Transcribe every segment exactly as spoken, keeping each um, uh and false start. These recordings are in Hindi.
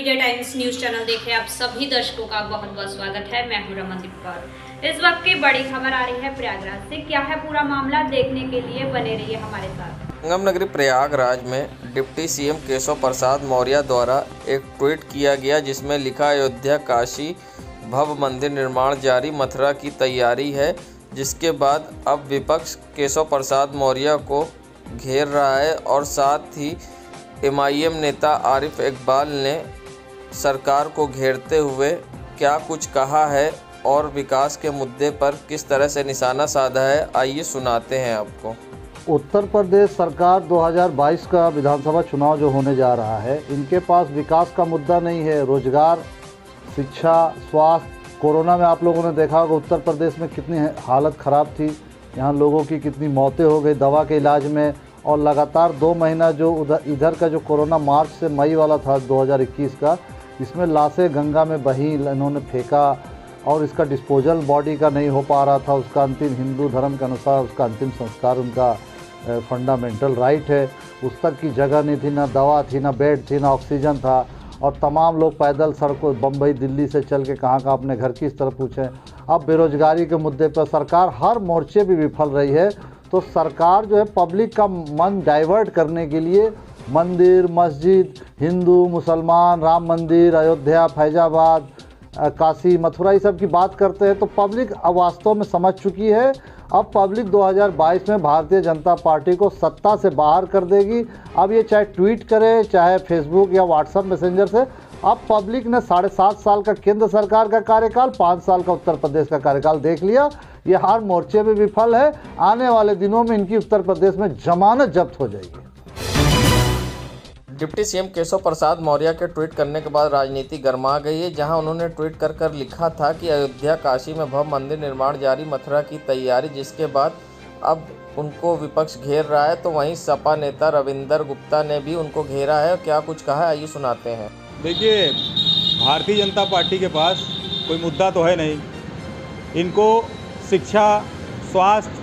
मीडिया टाइम्स न्यूज चैनल देखे आप सभी दर्शकों का बहुत बहुत स्वागत है। मैं हूं रमनदीप कौर। इस वक्त की बड़ी खबर आ रही है प्रयागराज से। क्या है पूरा मामला, देखने के लिए बने रहिए हमारे साथ। संगम नगरी प्रयागराज में डिप्टी सीएम केशव प्रसाद मौर्य द्वारा एक ट्वीट किया गया, जिसमें लिखा, अयोध्या काशी भव्य मंदिर निर्माण जारी, मथुरा की तैयारी है। जिसके बाद अब विपक्ष केशव प्रसाद मौर्य को घेर रहा है और साथ ही एमआईएम नेता आरिफ इकबाल ने सरकार को घेरते हुए क्या कुछ कहा है और विकास के मुद्दे पर किस तरह से निशाना साधा है, आइए सुनाते हैं आपको। उत्तर प्रदेश सरकार दो हज़ार बाईस का विधानसभा चुनाव जो होने जा रहा है, इनके पास विकास का मुद्दा नहीं है। रोजगार, शिक्षा, स्वास्थ्य, कोरोना में आप लोगों ने देखा होगा उत्तर प्रदेश में कितनी हालत ख़राब थी, यहाँ लोगों की कितनी मौतें हो गई दवा के इलाज में। और लगातार दो महीना जो उधर इधर का जो कोरोना मार्च से मई वाला था दो हज़ार इक्कीस का, इसमें लाशें गंगा में बही, इन्होंने फेंका और इसका डिस्पोजल बॉडी का नहीं हो पा रहा था। उसका अंतिम, हिंदू धर्म के अनुसार उसका अंतिम संस्कार उनका फंडामेंटल राइट है, उस तक की जगह नहीं थी, ना दवा थी, ना बेड थी, ना ऑक्सीजन था। और तमाम लोग पैदल सड़कों बम्बई दिल्ली से चल के कहाँ कहाँ अपने घर की इस तरफ पूछें। अब बेरोजगारी के मुद्दे पर सरकार हर मोर्चे भी विफल रही है। तो सरकार जो है पब्लिक का मन डाइवर्ट करने के लिए मंदिर, मस्जिद, हिंदू, मुसलमान, राम मंदिर, अयोध्या, फैजाबाद, काशी, मथुरा, ये सब की बात करते हैं। तो पब्लिक अब वास्तव में समझ चुकी है। अब पब्लिक दो हज़ार बाईस में भारतीय जनता पार्टी को सत्ता से बाहर कर देगी। अब ये चाहे ट्वीट करे, चाहे फेसबुक या व्हाट्सएप मैसेंजर से, अब पब्लिक ने साढ़े सात साल का केंद्र सरकार का कार्यकाल, पाँच साल का उत्तर प्रदेश का कार्यकाल देख लिया। ये हर मोर्चे में विफल है। आने वाले दिनों में इनकी उत्तर प्रदेश में जमानत जब्त हो जाएगी। डिप्टी सीएम केशव प्रसाद मौर्य के ट्वीट करने के बाद राजनीति गर्मा गई है, जहां उन्होंने ट्वीट कर कर लिखा था कि अयोध्या काशी में भव्य मंदिर निर्माण जारी, मथुरा की तैयारी। जिसके बाद अब उनको विपक्ष घेर रहा है। तो वहीं सपा नेता रविंदर गुप्ता ने भी उनको घेरा है। क्या कुछ कहा है, आइए सुनाते हैं। देखिए, भारतीय जनता पार्टी के पास कोई मुद्दा तो है नहीं। इनको शिक्षा, स्वास्थ्य,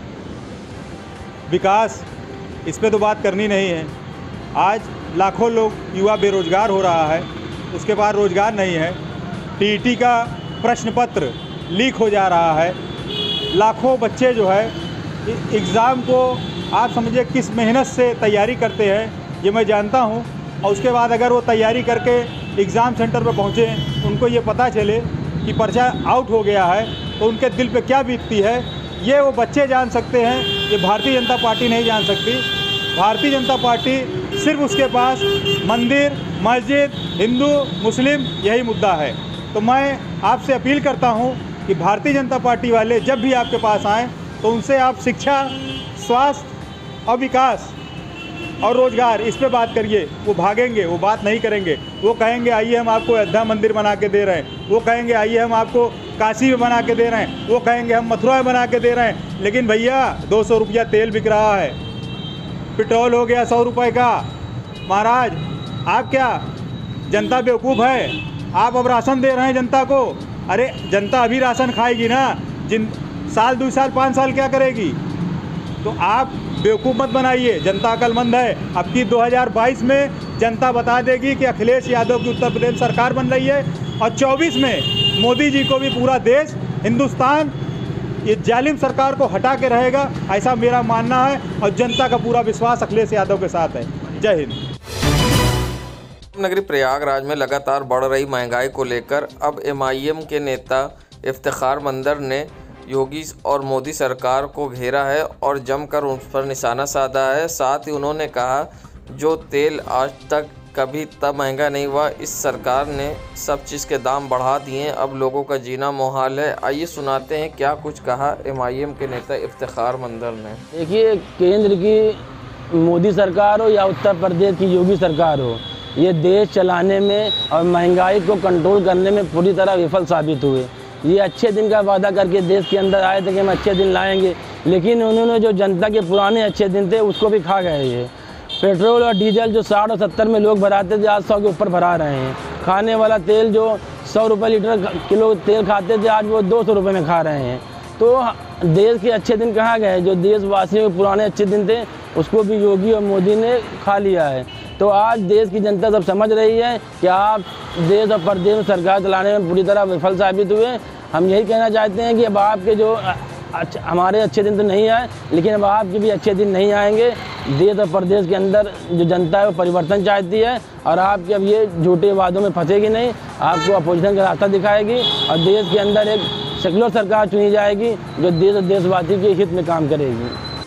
विकास, इस पे तो बात करनी नहीं है। आज लाखों लोग, युवा बेरोजगार हो रहा है, उसके पास रोजगार नहीं है। टीईटी का प्रश्न पत्र लीक हो जा रहा है। लाखों बच्चे जो है एग्ज़ाम को आप समझिए किस मेहनत से तैयारी करते हैं, ये मैं जानता हूँ। और उसके बाद अगर वो तैयारी करके एग्ज़ाम सेंटर पर पहुँचे, उनको ये पता चले कि पर्चा आउट हो गया है, तो उनके दिल पे क्या बीतती है, ये वो बच्चे जान सकते हैं। ये भारतीय जनता पार्टी नहीं जान सकती। भारतीय जनता पार्टी सिर्फ उसके पास मंदिर, मस्जिद, हिंदू, मुस्लिम, यही मुद्दा है। तो मैं आपसे अपील करता हूं कि भारतीय जनता पार्टी वाले जब भी आपके पास आएँ, तो उनसे आप शिक्षा, स्वास्थ्य और विकास और रोजगार, इस पे बात करिए। वो भागेंगे, वो बात नहीं करेंगे। वो कहेंगे आइए हम आपको अयोध्या मंदिर बना के दे रहे हैं, वो कहेंगे आइए हम आपको काशी में बना के दे रहे हैं, वो कहेंगे हम मथुरा में बना के दे रहे हैं। लेकिन भैया दो सौ रुपया तेल बिक रहा है, पेट्रोल हो गया सौ रुपये का। महाराज, आप क्या जनता बेवकूफ़ है? आप अब राशन दे रहे हैं जनता को। अरे जनता अभी राशन खाएगी ना, जिन साल दो साल पाँच साल क्या करेगी? तो आप बेवकूफ़ मत बनाइए, जनता अक्लमंद है। अब की दो हज़ार बाईस में जनता बता देगी कि अखिलेश यादव की उत्तर प्रदेश सरकार बन रही है। और चौबीस में मोदी जी को भी पूरा देश, हिंदुस्तान, ये जालिम सरकार को हटा के रहेगा, ऐसा मेरा मानना है। और जनता का पूरा विश्वास अखिलेश यादव के साथ है। जय हिंद। नगरी प्रयागराज में लगातार बढ़ रही महंगाई को लेकर अब एमआईएम के नेता इफ्तिखार मंदर ने योगी और मोदी सरकार को घेरा है और जमकर उन पर निशाना साधा है। साथ ही उन्होंने कहा, जो तेल आज तक कभी इतना महंगा नहीं हुआ, इस सरकार ने सब चीज़ के दाम बढ़ा दिए, अब लोगों का जीना मुहाल है। आइए सुनाते हैं क्या कुछ कहा एमआईएम के नेता इफ्तिखार मंदर ने। देखिए, केंद्र की मोदी सरकार हो या उत्तर प्रदेश की योगी सरकार हो, ये देश चलाने में और महंगाई को कंट्रोल करने में पूरी तरह विफल साबित हुए। ये अच्छे दिन का वादा करके देश के अंदर आए थे कि हम अच्छे दिन लाएंगे, लेकिन उन्होंने जो जनता के पुराने अच्छे दिन थे उसको भी खा गए। ये पेट्रोल और डीजल जो साठ और सत्तर में लोग भराते थे, आज सौ के ऊपर भरा रहे हैं। खाने वाला तेल जो सौ रुपये लीटर किलो तेल खाते थे, आज वो दो सौ रुपये में खा रहे हैं। तो देश के अच्छे दिन कहाँ गए? जो देशवासियों के पुराने अच्छे दिन थे उसको भी योगी और मोदी ने खा लिया है। तो तो आज देश की जनता सब समझ रही है कि आप देश और प्रदेश में सरकार चलाने में पूरी तरह विफल साबित हुए। हम यही कहना चाहते हैं कि अब आपके जो अच्छा, हमारे अच्छे दिन तो नहीं आए, लेकिन अब आपके भी अच्छे दिन नहीं आएंगे। देश और प्रदेश के अंदर जो जनता है वो परिवर्तन चाहती है और आपके अब ये झूठे वादों में फंसेगी नहीं, आपको अपोजिशन का रास्ता दिखाएगी और देश के अंदर एक सेकुलर सरकार चुनी जाएगी जो देश और देशवासी के हित में काम करेगी।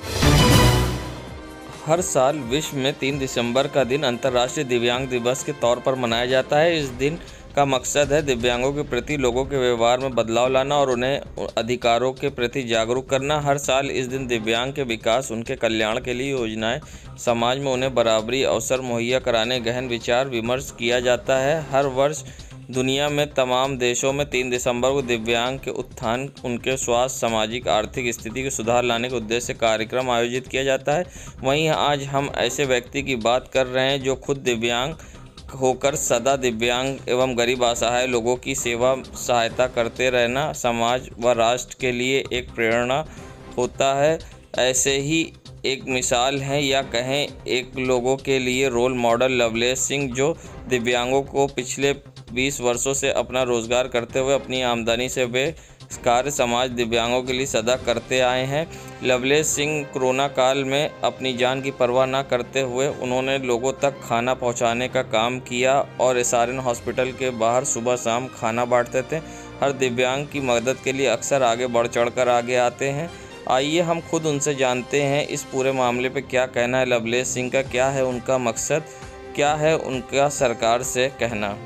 हर साल विश्व में तीन दिसंबर का दिन अंतर्राष्ट्रीय दिव्यांग दिवस के तौर पर मनाया जाता है। इस दिन का मकसद है दिव्यांगों के प्रति लोगों के व्यवहार में बदलाव लाना और उन्हें अधिकारों के प्रति जागरूक करना। हर साल इस दिन दिव्यांग के विकास, उनके कल्याण के लिए योजनाएं, समाज में उन्हें बराबरी अवसर मुहैया कराने गहन विचार विमर्श किया जाता है। हर वर्ष दुनिया में तमाम देशों में तीन दिसंबर को दिव्यांग के उत्थान, उनके स्वास्थ्य, सामाजिक आर्थिक स्थिति के सुधार लाने के उद्देश्य से कार्यक्रम आयोजित किया जाता है। वहीं आज हम ऐसे व्यक्ति की बात कर रहे हैं जो खुद दिव्यांग होकर सदा दिव्यांग एवं गरीब असहाय लोगों की सेवा सहायता करते रहना समाज व राष्ट्र के लिए एक प्रेरणा होता है। ऐसे ही एक मिसाल हैं या कहें एक लोगों के लिए रोल मॉडल लवलेश सिंह, जो दिव्यांगों को पिछले बीस वर्षों से अपना रोजगार करते हुए अपनी आमदनी से वे कार्य समाज दिव्यांगों के लिए सदा करते आए हैं। लवलेश सिंह कोरोना काल में अपनी जान की परवाह न करते हुए उन्होंने लोगों तक खाना पहुंचाने का काम किया और एसआरएन हॉस्पिटल के बाहर सुबह शाम खाना बांटते थे। हर दिव्यांग की मदद के लिए अक्सर आगे बढ़ चढ़ कर आगे आते हैं। आइए हम खुद उनसे जानते हैं इस पूरे मामले पे क्या कहना है लवलेश सिंह का, क्या है उनका मकसद, क्या है उनका सरकार से कहना।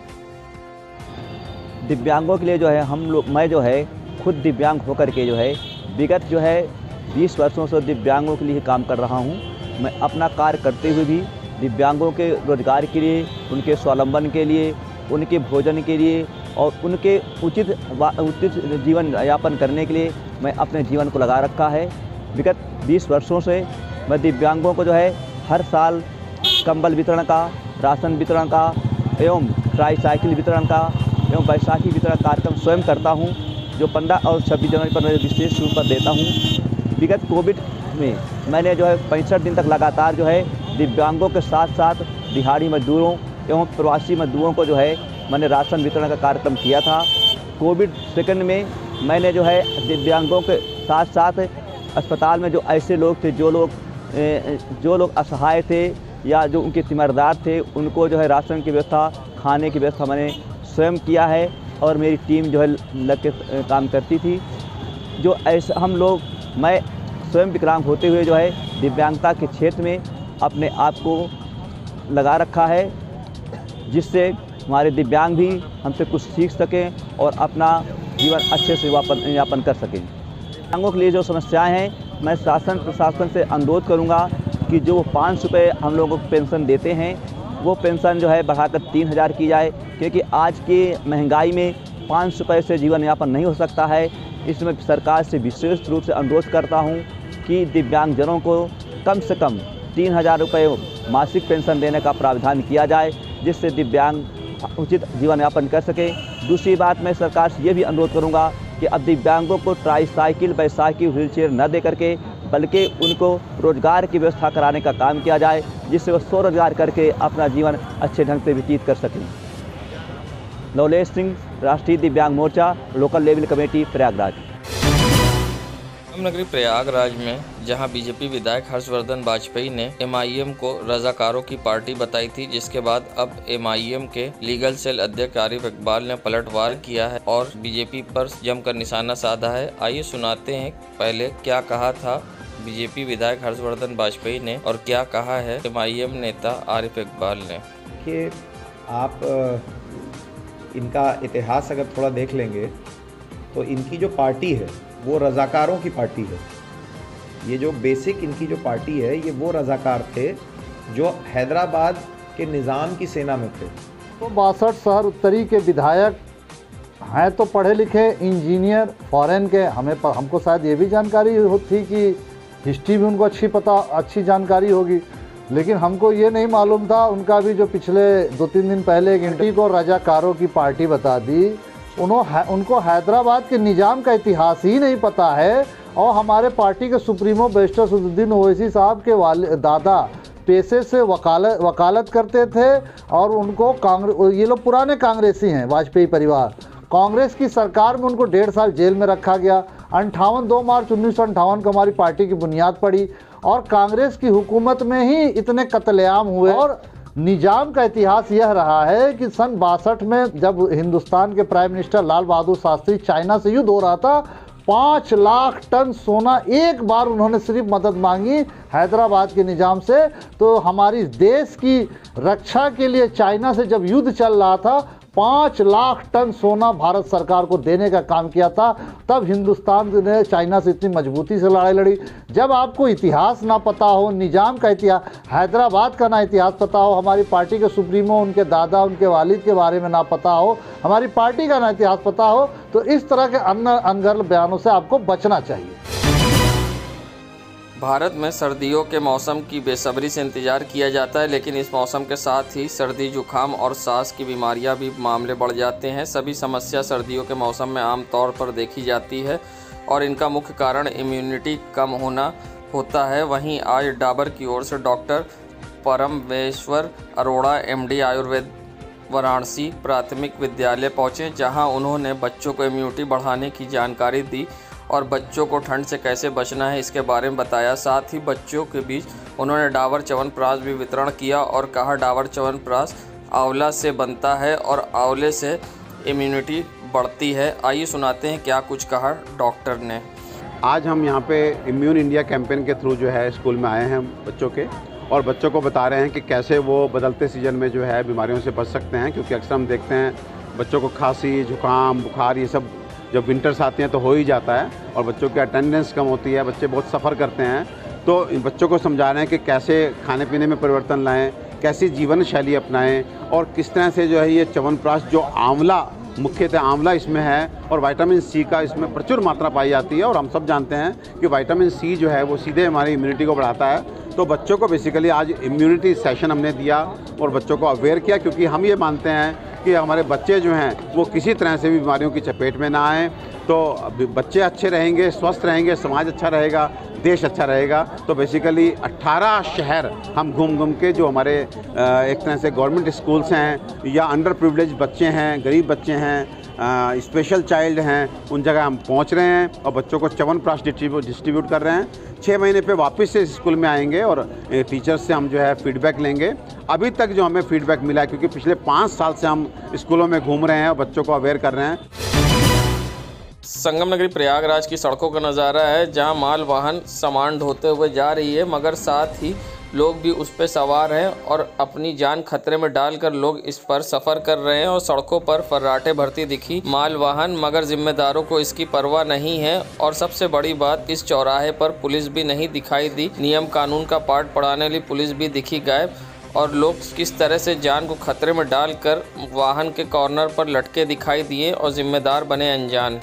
दिव्यांगों के लिए जो है हम लोग, मैं जो है खुद दिव्यांग होकर के जो है विगत जो है बीस वर्षों से दिव्यांगों के लिए काम कर रहा हूं। मैं अपना कार्य करते हुए भी दिव्यांगों के रोजगार के लिए, उनके स्वावलंबन के लिए, उनके भोजन के लिए और उनके उचित उचित जीवन यापन करने के लिए मैं अपने जीवन को लगा रखा है। विगत बीस वर्षों से मैं दिव्यांगों को जो है हर साल कंबल वितरण का, राशन वितरण का एवं ट्राईसाइकिल वितरण का एवं बैसाखी वितरण कार्यक्रम स्वयं करता हूं, जो पंद्रह और छब्बीस जनवरी पर मैं विशेष रूप पर देता हूं। विगत कोविड में मैंने जो है पैंसठ दिन तक लगातार जो है दिव्यांगों के साथ साथ दिहाड़ी मजदूरों एवं प्रवासी मजदूरों को जो है मैंने राशन वितरण का कार्यक्रम किया था। कोविड सेकंड में मैंने जो है दिव्यांगों के साथ साथ अस्पताल में जो ऐसे लोग थे, जो लोग जो लोग असहाय थे या जो उनके तीमारदार थे, उनको जो है राशन की व्यवस्था, खाने की व्यवस्था मैंने स्वयं किया है और मेरी टीम जो है लग के काम करती थी। जो ऐसा हम लोग, मैं स्वयं विकलांग होते हुए जो है दिव्यांगता के क्षेत्र में अपने आप को लगा रखा है, जिससे हमारे दिव्यांग भी हमसे कुछ सीख सकें और अपना जीवन अच्छे से यापन कर सकें। दिव्यांगों के लिए जो समस्याएं हैं, मैं शासन प्रशासन से अनुरोध करूंगा कि जो पाँच सौ रुपये हम लोगों को पेंशन देते हैं वो पेंशन जो है बढ़ाकर तीन हज़ार की जाए, क्योंकि आज की महंगाई में पाँच सौ रुपये से जीवन यापन नहीं हो सकता है। इसमें सरकार से विशेष रूप से अनुरोध करता हूं कि दिव्यांगजनों को कम से कम तीन हज़ार रुपये मासिक पेंशन देने का प्रावधान किया जाए, जिससे दिव्यांग उचित जीवन यापन कर सके। दूसरी बात, मैं सरकार से ये भी अनुरोध करूँगा कि अब दिव्यांगों को ट्राईसाइकिल, बैसाखी, व्हीलचेयर न दे करके बल्कि उनको रोजगार की व्यवस्था कराने का काम किया जाए, जिससे वो स्वरोजगार करके अपना जीवन अच्छे ढंग से व्यतीत कर सकें। लवलेश Singh, Rashtriya Divyang Morcha, local level committee, Prayagraj. नगरी प्रयागराज में जहां बीजेपी विधायक हर्षवर्धन वाजपेयी ने एमआईएम को रजाकारों की पार्टी बताई थी, जिसके बाद अब एमआईएम के लीगल सेल अध्यक्ष आरिफ इकबाल ने पलटवार किया है और बीजेपी पर जमकर निशाना साधा है। आइए सुनाते हैं पहले क्या कहा था बीजेपी विधायक हर्षवर्धन वाजपेयी ने और क्या कहा है एमआईएम नेता आरिफ इकबाल ने। कि आप इनका इतिहास अगर थोड़ा देख लेंगे तो इनकी जो पार्टी है वो रज़ाकारों की पार्टी है। ये जो बेसिक इनकी जो पार्टी है ये वो रज़ाकार थे जो हैदराबाद के निज़ाम की सेना में थे। तो बासठ शहर उत्तरी के विधायक हैं, तो पढ़े लिखे इंजीनियर फॉरेन के। हमें हमको शायद ये भी जानकारी होती कि हिस्ट्री भी उनको अच्छी पता अच्छी जानकारी होगी, लेकिन हमको ये नहीं मालूम था। उनका भी जो पिछले दो तीन दिन पहले एक इंटरव्यू को रज़ाकारों की पार्टी बता दी। उन्होंने उनको हैदराबाद के निज़ाम का इतिहास ही नहीं पता है। और हमारे पार्टी के सुप्रीमो बैरिस्टर सदरुद्दीन ओवैसी साहब के वाले दादा पेशे से वकालत वकालत करते थे और उनको कांग्रेस, ये लोग पुराने कांग्रेसी हैं, वाजपेयी परिवार। कांग्रेस की सरकार में उनको डेढ़ साल जेल में रखा गया। अंठावन दो मार्च उन्नीस सौ अंठावन को हमारी पार्टी की बुनियाद पड़ी और कांग्रेस की हुकूमत में ही इतने कत्लेआम हुए। और निजाम का इतिहास यह रहा है कि सन बासठ में जब हिंदुस्तान के prime minister Lal Bahadur Shastri China से युद्ध हो रहा था, पाँच लाख टन सोना एक बार उन्होंने सिर्फ मदद मांगी हैदराबाद के निजाम से। तो हमारी देश की रक्षा के लिए चाइना से जब युद्ध चल रहा था, पाँच लाख टन सोना भारत सरकार को देने का काम किया था। तब हिंदुस्तान ने चाइना से इतनी मजबूती से लड़ाई लड़ी। जब आपको इतिहास ना पता हो, निजाम का इतिहास, हैदराबाद का ना इतिहास पता हो, हमारी पार्टी के सुप्रीमो, उनके दादा, उनके वालिद के बारे में ना पता हो, हमारी पार्टी का ना इतिहास पता हो, तो इस तरह के अन्य अनगढ़ बयानों से आपको बचना चाहिए। भारत में सर्दियों के मौसम की बेसब्री से इंतज़ार किया जाता है, लेकिन इस मौसम के साथ ही सर्दी, जुकाम और सांस की बीमारियां भी मामले बढ़ जाते हैं। सभी समस्या सर्दियों के मौसम में आम तौर पर देखी जाती है और इनका मुख्य कारण इम्यूनिटी कम होना होता है। वहीं आज डाबर की ओर से डॉक्टर परमेश्वर अरोड़ा एमडी आयुर्वेद वाराणसी प्राथमिक विद्यालय पहुँचे, जहाँ उन्होंने बच्चों को इम्यूनिटी बढ़ाने की जानकारी दी और बच्चों को ठंड से कैसे बचना है इसके बारे में बताया। साथ ही बच्चों के बीच उन्होंने डाबर च्यवनप्राश भी वितरण किया और कहा डाबर च्यवनप्राश आंवला से बनता है और आंवले से इम्यूनिटी बढ़ती है। आइए सुनाते हैं क्या कुछ कहा डॉक्टर ने। आज हम यहाँ पे इम्यून इंडिया कैंपेन के थ्रू जो है स्कूल में आए हैं बच्चों के, और बच्चों को बता रहे हैं कि कैसे वो बदलते सीजन में जो है बीमारियों से बच सकते हैं। क्योंकि अक्सर हम देखते हैं बच्चों को खांसी, जुकाम, बुखार ये सब जब विंटर्स आती हैं तो हो ही जाता है और बच्चों की अटेंडेंस कम होती है, बच्चे बहुत सफ़र करते हैं। तो इन बच्चों को समझा रहे हैं कि कैसे खाने पीने में परिवर्तन लाएं, कैसी जीवन शैली अपनाएं और किस तरह से जो है ये च्यवनप्राश जो आंवला, मुख्यतः आंवला इसमें है और विटामिन सी का इसमें प्रचुर मात्रा पाई जाती है। और हम सब जानते हैं कि विटामिन सी जो है वो सीधे हमारी इम्यूनिटी को बढ़ाता है। तो बच्चों को बेसिकली आज इम्यूनिटी सेशन हमने दिया और बच्चों को अवेयर किया, क्योंकि हम ये मानते हैं कि हमारे बच्चे जो हैं वो किसी तरह से भी बीमारियों की चपेट में ना आएँ। तो बच्चे अच्छे रहेंगे, स्वस्थ रहेंगे, समाज अच्छा रहेगा, देश अच्छा रहेगा। तो बेसिकली अट्ठारह शहर हम घूम घूम के जो हमारे एक तरह से गवर्नमेंट स्कूल्स हैं या अंडर प्रिविलेज बच्चे हैं, गरीब बच्चे हैं, स्पेशल चाइल्ड हैं, उन जगह हम पहुंच रहे हैं और बच्चों को च्यवनप्राश डिस्ट्रीब्यूट डिस्ट्रीब्यूट कर रहे हैं। छः महीने पे वापस से स्कूल में आएंगे और टीचर्स से हम जो है फीडबैक लेंगे। अभी तक जो हमें फीडबैक मिला है, क्योंकि पिछले पाँच साल से हम स्कूलों में घूम रहे हैं और बच्चों को अवेयर कर रहे हैं। संगम नगरी प्रयागराज की सड़कों का नज़ारा है, जहां माल वाहन सामान ढोते हुए जा रही है, मगर साथ ही लोग भी उस पर सवार हैं और अपनी जान खतरे में डालकर लोग इस पर सफ़र कर रहे हैं। और सड़कों पर फर्राटे भरती दिखी माल वाहन, मगर जिम्मेदारों को इसकी परवाह नहीं है। और सबसे बड़ी बात, इस चौराहे पर पुलिस भी नहीं दिखाई दी। नियम कानून का पाठ पढ़ाने वाली पुलिस भी दिखी गायब और लोग किस तरह से जान को खतरे में डालकर वाहन के कॉर्नर पर लटके दिखाई दिए और जिम्मेदार बने अनजान।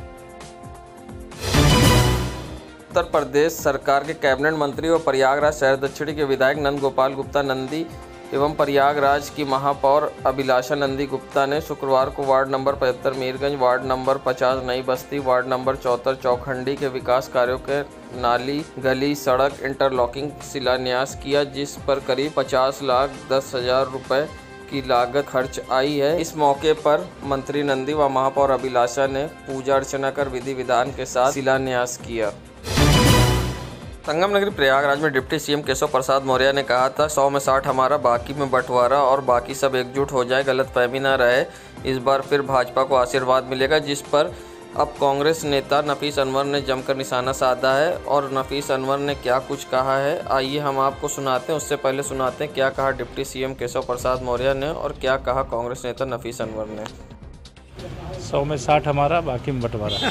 उत्तर प्रदेश सरकार के कैबिनेट मंत्री और प्रयागराज शहर दक्षिणी के विधायक नंद गोपाल गुप्ता नंदी एवं प्रयागराज की महापौर अभिलाषा नंदी गुप्ता ने शुक्रवार को वार्ड नंबर पचहत्तर मीरगंज, वार्ड नंबर पचास नई बस्ती, वार्ड नंबर चौहत्तर चौखंडी के विकास कार्यों के नाली, गली, सड़क इंटरलॉकिंग शिलान्यास किया, जिस पर करीब पचास लाख दस हजार रुपये की लागत खर्च आई है। इस मौके पर मंत्री नंदी व महापौर अभिलाषा ने पूजा अर्चना कर विधि विधान के साथ शिलान्यास किया। संगम नगरी प्रयागराज में डिप्टी सीएम केशव प्रसाद मौर्य ने कहा था, सौ में साठ हमारा, बाकी में बंटवारा और बाकी सब एकजुट हो जाए, गलतफहमी ना रहे। इस बार फिर भाजपा को आशीर्वाद मिलेगा, जिस पर अब कांग्रेस नेता नफीस अनवर ने जमकर निशाना साधा है। और नफीस अनवर ने क्या कुछ कहा है, आइए हम आपको सुनाते हैं। उससे पहले सुनाते हैं क्या कहा डिप्टी सीएम केशव प्रसाद मौर्य ने और क्या कहा कांग्रेस नेता नफीस अनवर ने। सौ में साठ हमारा, बाकी में बंटवारा।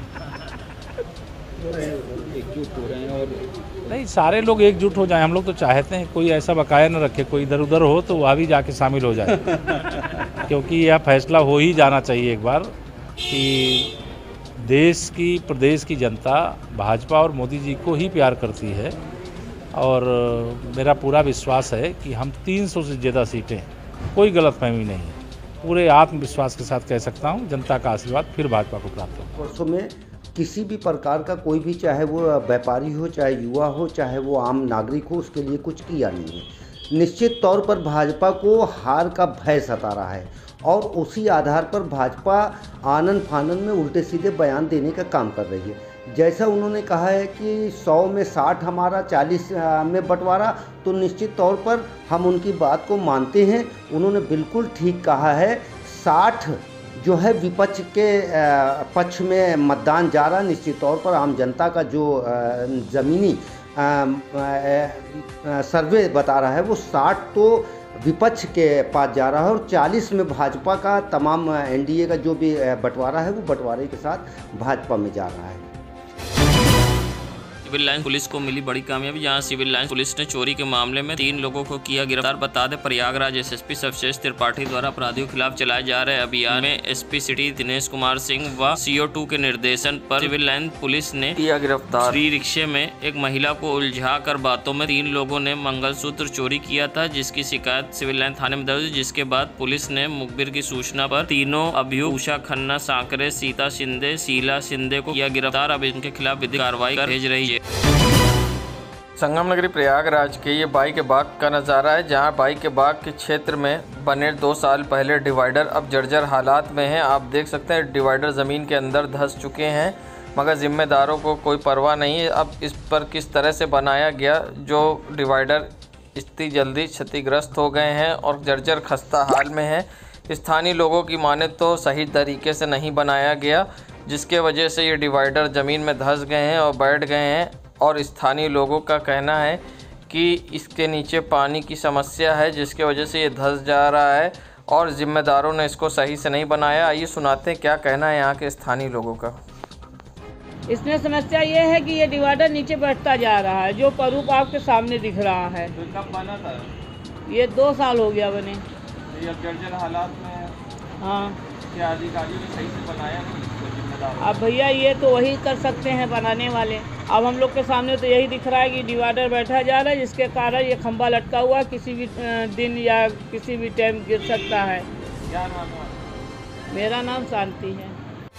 एकजुट हो रहे हैं और नहीं, सारे लोग एकजुट हो जाएं। हम लोग तो चाहते हैं कोई ऐसा बकाया न रखे, कोई इधर उधर हो तो वह भी जाके शामिल हो जाए। क्योंकि यह फैसला हो ही जाना चाहिए एक बार कि देश की, प्रदेश की जनता भाजपा और मोदी जी को ही प्यार करती है। और मेरा पूरा विश्वास है कि हम तीन सौ से ज़्यादा सीटें, कोई गलतफहमी नहीं है, पूरे आत्मविश्वास के साथ कह सकता हूं, जनता का आशीर्वाद फिर भाजपा को प्राप्त होगा। वर्षों में किसी भी प्रकार का कोई भी, चाहे वो व्यापारी हो, चाहे युवा हो, चाहे वो आम नागरिक हो, उसके लिए कुछ किया नहीं है। निश्चित तौर पर भाजपा को हार का भय सता रहा है और उसी आधार पर भाजपा आनन फानन में उल्टे सीधे बयान देने का काम कर रही है। जैसा उन्होंने कहा है कि सौ में साठ हमारा, चालीस में बंटवारा, तो निश्चित तौर पर हम उनकी बात को मानते हैं। उन्होंने बिल्कुल ठीक कहा है। साठ जो है विपक्ष के पक्ष में मतदान जा रहा है। निश्चित तौर पर आम जनता का जो ज़मीनी सर्वे बता रहा है वो साठ तो विपक्ष के पास जा रहा है और चालीस में भाजपा का तमाम एनडीए का जो भी बंटवारा है वो बंटवारे के साथ भाजपा में जा रहा है। सिविल लाइन पुलिस को मिली बड़ी कामयाबी, जहां सिविल लाइन पुलिस ने चोरी के मामले में तीन लोगों को किया गिरफ्तार। बता दें, प्रयागराज एसएसपी सर्वश्रेष्ठ त्रिपाठी द्वारा अपराधियों के खिलाफ चलाए जा रहे अभियान में एसपी सिटी दिनेश कुमार सिंह व सीओ टू के निर्देशन पर सिविल लाइन पुलिस ने किया गिरफ्तार। फ्री रिक्शे में एक महिला को उलझा कर बातों में तीन लोगों ने मंगलसूत्र चोरी किया था, जिसकी शिकायत सिविल लाइन थाने में दर्ज। जिसके बाद पुलिस ने मुखबिर की सूचना पर तीनों अभियुक्त उषा खन्ना सांकरे, सीता शिंदे, शीला शिंदे को किया गिरफ्तार। अब इनके खिलाफ विधिक कार्रवाई कर भेज रही है। संगम नगरी प्रयागराज के ये बाई के बाग का नज़ारा है, जहां बाई के बाग के क्षेत्र में बने दो साल पहले डिवाइडर अब जर्जर हालात में हैं। आप देख सकते हैं डिवाइडर ज़मीन के अंदर धंस चुके हैं, मगर ज़िम्मेदारों को कोई परवाह नहीं है। अब इस पर किस तरह से बनाया गया जो डिवाइडर इतनी जल्दी क्षतिग्रस्त हो गए हैं और जर्जर खस्ता हाल में है। स्थानीय लोगों की माने तो सही तरीके से नहीं बनाया गया, जिसके वजह से ये डिवाइडर ज़मीन में धंस गए हैं और बैठ गए हैं। और स्थानीय लोगों का कहना है कि इसके नीचे पानी की समस्या है, जिसके वजह से ये धंस जा रहा है और ज़िम्मेदारों ने इसको सही से नहीं बनाया। आइए सुनाते हैं क्या कहना है यहाँ के स्थानीय लोगों का। इसमें समस्या ये है कि ये डिवाइडर नीचे बैठता जा रहा है, जो स्वरूप आपके सामने दिख रहा है। तो कब बना था? ये दो साल हो गया बने। तो अब जर्जर हालात में है। हाँ, क्या अधिकारियों ने सही से बनाया नहीं? अब भैया ये तो वही कर सकते हैं बनाने वाले। अब हम लोग के सामने तो यही दिख रहा है कि डिवाइडर बैठा जा रहा है, जिसके कारण ये खंभा लटका हुआ किसी भी दिन या किसी भी टाइम गिर सकता है। क्या नाम है? मेरा नाम शांति है।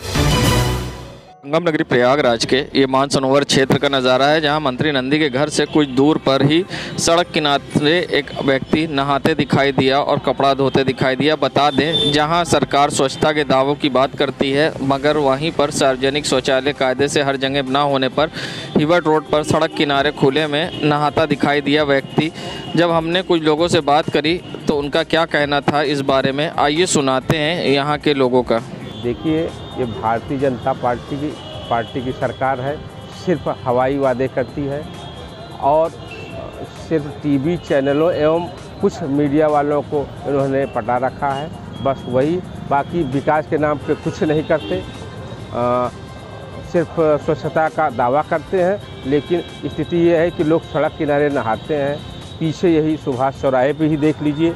संगम नगरी प्रयागराज के ये मानसरोवर क्षेत्र का नज़ारा है, जहां मंत्री नंदी के घर से कुछ दूर पर ही सड़क किनारे एक व्यक्ति नहाते दिखाई दिया और कपड़ा धोते दिखाई दिया। बता दें, जहां सरकार स्वच्छता के दावों की बात करती है, मगर वहीं पर सार्वजनिक शौचालय कायदे से हर जगह न होने पर हिवट रोड पर सड़क किनारे खुले में नहाता दिखाई दिया व्यक्ति। जब हमने कुछ लोगों से बात करी तो उनका क्या कहना था इस बारे में, आइए सुनाते हैं यहाँ के लोगों का। देखिए, ये भारतीय जनता पार्टी की पार्टी की सरकार है, सिर्फ हवाई वादे करती है और सिर्फ टीवी चैनलों एवं कुछ मीडिया वालों को इन्होंने पटा रखा है, बस वही। बाकी विकास के नाम पे कुछ नहीं करते, आ, सिर्फ स्वच्छता का दावा करते हैं। लेकिन स्थिति ये है कि लोग सड़क किनारे नहाते हैं। पीछे यही सुभाष चौराहे पे ही देख लीजिए,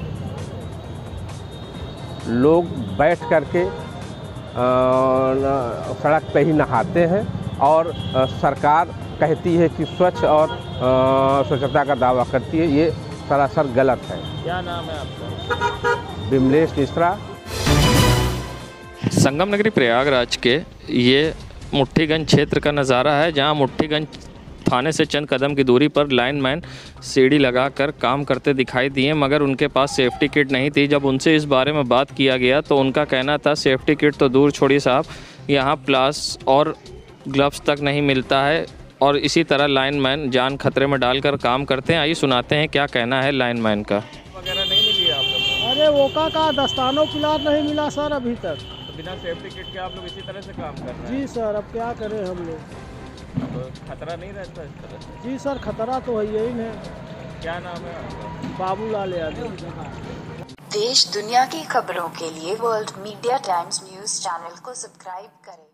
लोग बैठ करके सड़क पे ही नहाते हैं और आ, सरकार कहती है कि स्वच्छ और स्वच्छता का दावा करती है। ये सरासर गलत है। क्या नाम है आपका? विमलेश मिश्रा। संगम नगरी प्रयागराज के ये मुट्ठीगंज क्षेत्र का नज़ारा है, जहां मुट्ठीगंज थाने से चंद कदम की दूरी पर लाइनमैन सीढ़ी लगाकर काम करते दिखाई दिए, मगर उनके पास सेफ्टी किट नहीं थी। जब उनसे इस बारे में बात किया गया तो उनका कहना था, सेफ्टी किट तो दूर छोड़िए साहब, यहाँ प्लास और ग्लव्स तक नहीं मिलता है और इसी तरह लाइनमैन जान खतरे में डालकर काम करते हैं। आइए सुनाते हैं क्या कहना है लाइनमैन का। वगैरह नहीं मिली है आप लोगों को? अरे वोका का दस्तानों पिलार नहीं मिला सर अभी तक। तो बिना सेफ्टी किट के आप लोग इसी तरह से काम कर रहे हैं? जी सर, अब क्या करें हम लोग। तो खतरा नहीं रहता इस तरह से? जी सर, खतरा तो है ही है। क्या नाम है आपका? बाबूलाल यादव। देश दुनिया की खबरों के लिए world media times news channel को सब्सक्राइब करें।